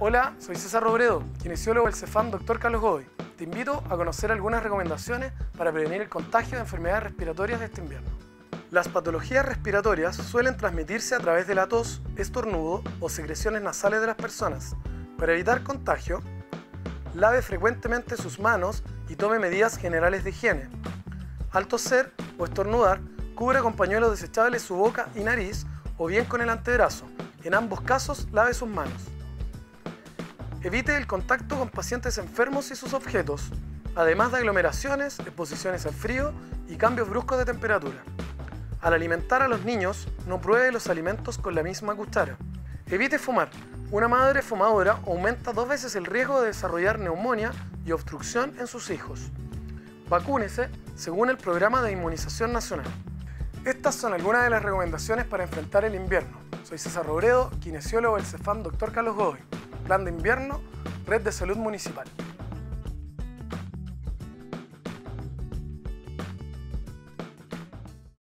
Hola, soy César Robredo, kinesiólogo del Cefam Dr. Carlos Godoy. Te invito a conocer algunas recomendaciones para prevenir el contagio de enfermedades respiratorias de este invierno. Las patologías respiratorias suelen transmitirse a través de la tos, estornudo o secreciones nasales de las personas. Para evitar contagio, lave frecuentemente sus manos y tome medidas generales de higiene. Al toser o estornudar, cubra con pañuelos desechables su boca y nariz o bien con el antebrazo. En ambos casos, lave sus manos. Evite el contacto con pacientes enfermos y sus objetos, además de aglomeraciones, exposiciones al frío y cambios bruscos de temperatura. Al alimentar a los niños, no pruebe los alimentos con la misma cuchara. Evite fumar. Una madre fumadora aumenta 2 veces el riesgo de desarrollar neumonía y obstrucción en sus hijos. Vacúnese según el Programa de Inmunización Nacional. Estas son algunas de las recomendaciones para enfrentar el invierno. Soy César Robredo, kinesiólogo del Cefam Dr. Carlos Godoy. Plan de invierno, Red de Salud Municipal.